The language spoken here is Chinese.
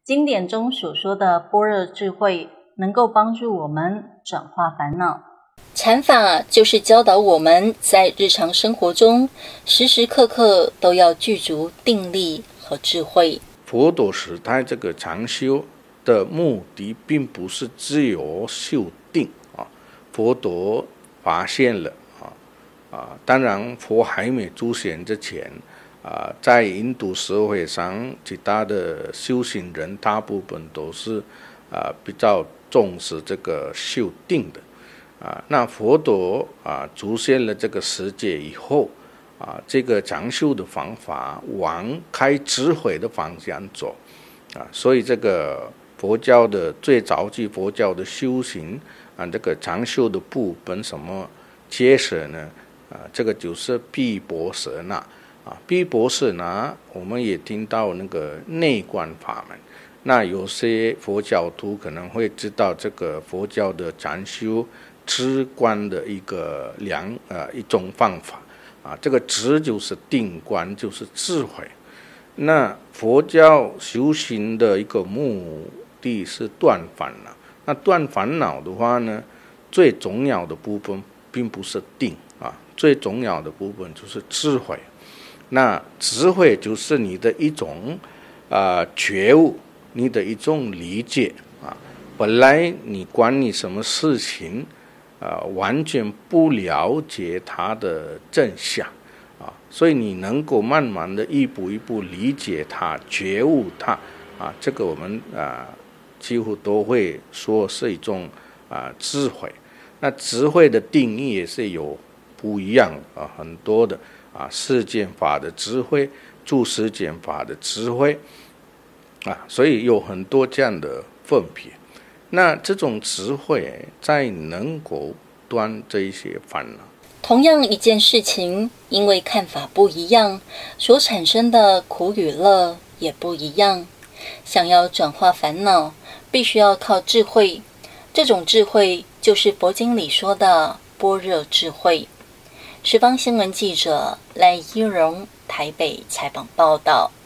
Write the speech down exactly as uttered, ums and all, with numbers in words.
经典中所说的般若智慧，能够帮助我们转化烦恼。禅法就是教导我们在日常生活中，时时刻刻都要具足定力和智慧。 佛陀时代这个禅修的目的，并不是只有修定啊。佛陀发现了啊啊，当然佛还没出现之前啊，在印度社会上，其他的修行人大部分都是啊比较重视这个修定的。啊，那佛陀啊出现了这个世界以后啊，这个禅修的方法往开智慧的方向走啊，所以这个佛教的最早期佛教的修行啊，这个禅修的部分什么结舍呢？啊，这个就是毗婆舍那啊，毗婆舍那我们也听到那个内观法门。那有些佛教徒可能会知道这个佛教的禅修止观的一个两呃一种方法啊，这个止就是定观，就是智慧。那佛教修行的一个目的是断烦恼。那断烦恼的话呢，最重要的部分并不是定啊，最重要的部分就是智慧。那智慧就是你的一种啊、呃、觉悟，你的一种理解啊。本来你管你什么事情。呃，完全不了解它的真相啊，所以你能够慢慢的一步一步理解它、觉悟它啊，这个我们啊几乎都会说是一种啊智慧。那智慧的定义也是有不一样的啊，很多的啊世间法的智慧、诸世间法的智慧啊，所以有很多这样的分别。那这种智慧在能够断这一些烦恼。 同样一件事情，因为看法不一样，所产生的苦与乐也不一样。想要转化烦恼，必须要靠智慧。这种智慧就是佛经里说的般若智慧。十方新闻记者赖依荣台北采访报道。